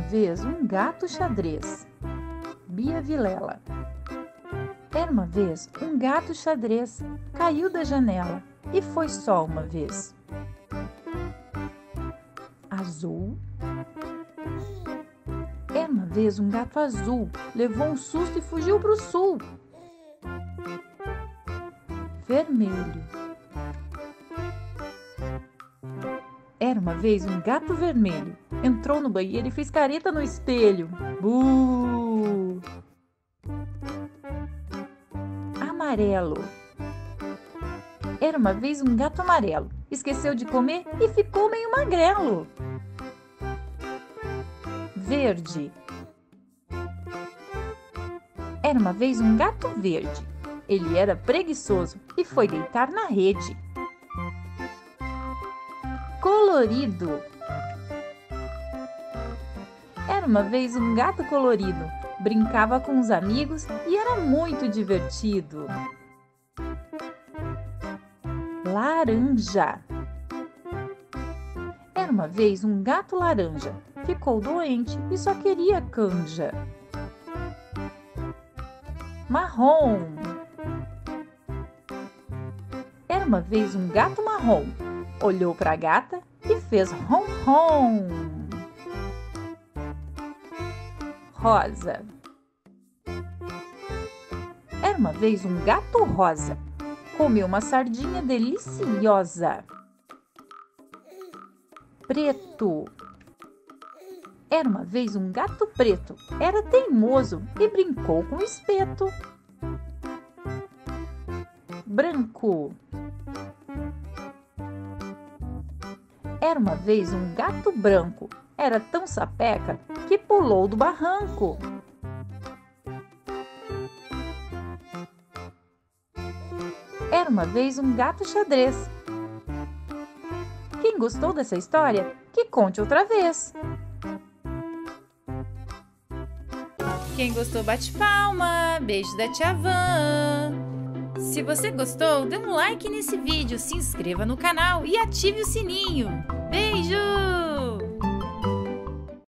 vez um gato xadrez. Bia Vilela. Era uma vez um gato xadrez, caiu da janela e foi só uma vez. Azul. Era uma vez um gato azul, levou um susto e fugiu para o sul. Vermelho. Era uma vez um gato vermelho, entrou no banheiro e fez careta no espelho. Buh! Amarelo. Era uma vez um gato amarelo, esqueceu de comer e ficou meio magrelo. Verde. Era uma vez um gato verde. Ele era preguiçoso e foi deitar na rede. Colorido. Era uma vez um gato colorido. Brincava com os amigos e era muito divertido. Laranja. Era uma vez um gato laranja. Ficou doente e só queria canja. Marrom. Era uma vez um gato marrom. Olhou para a gata e fez rom-rom. Rosa. Era uma vez um gato rosa. Comeu uma sardinha deliciosa. Preto. Era uma vez um gato preto. Era teimoso e brincou com o espeto. Branco. Era uma vez um gato branco. Era tão sapeca que pulou do barranco. Era uma vez um gato xadrez. Quem gostou dessa história, que conte outra vez. Quem gostou, bate palma. Beijo da tia Van. Se você gostou, dê um like nesse vídeo, se inscreva no canal e ative o sininho. Beijo!